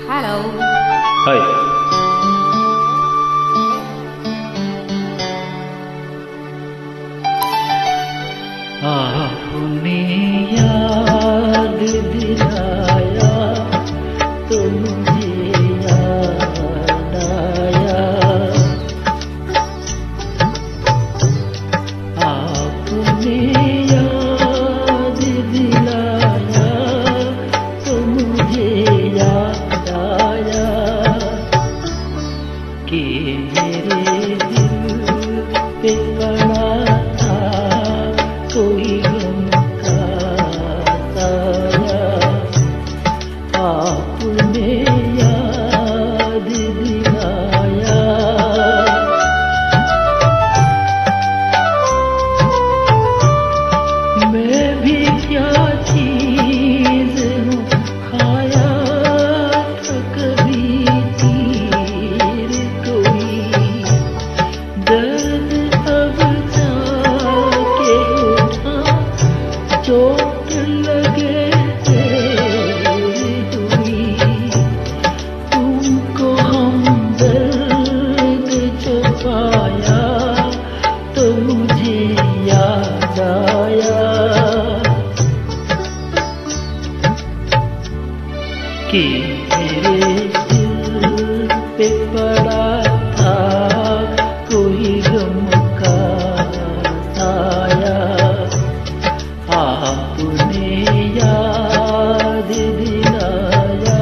Hello. Hi. आपने याद दिलाया तो मुझे याद आया। आपने याद दिलाया तो मुझे याद आया कि मेरे दिल पे पड़ा था कोई गम का साया। आपने याद दिलाया। मैं भी क्या चीज हूँ, खाया था कभी तीर कोई। दर्द अब जाके उठा, चोट लगे तेरी हुई। तुमको हमदर्द जो पाया तो मुझे याद आया कि मेरे दिल पे पड़ा था कोई गम का साया। आपने याद दिलाया।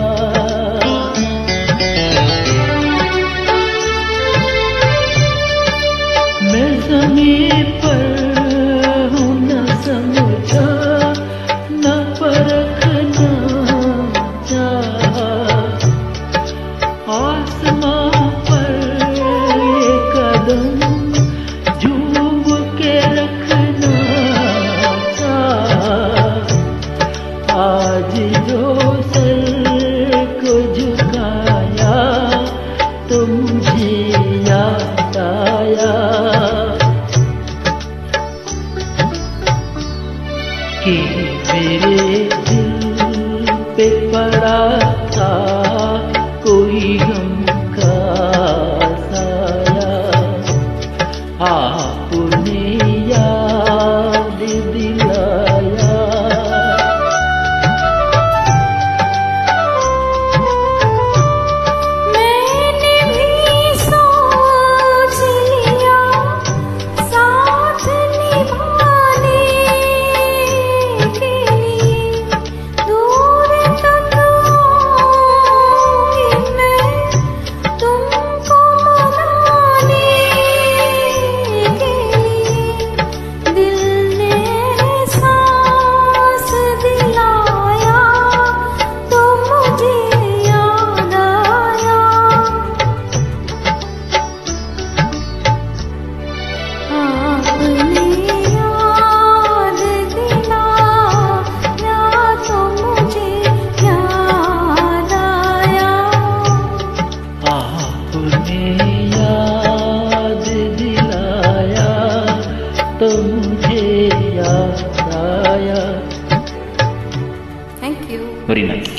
मैं ज़मीन पर हूँ, न समझा न परखना चाहा। आसमां पर ये कदम झूम के रखना चाहा। आज जो सर को झुकाया तो मुझे याद आया कि मेरे दिल पे पड़ा था कोई गम का साया। आपने याद दिलाया। मैंने भी सोच लिया साथ निभाने के लिए। दूर तक आऊंगी मैं तुमको मनाने के लिए। दिल ने सांस दिलाया तो मुझे याद आया। आपने याद दिलाया तो मुझे याद आया। आपने याद दिलाया तो मुझे याद आया। Thank you. Very nice.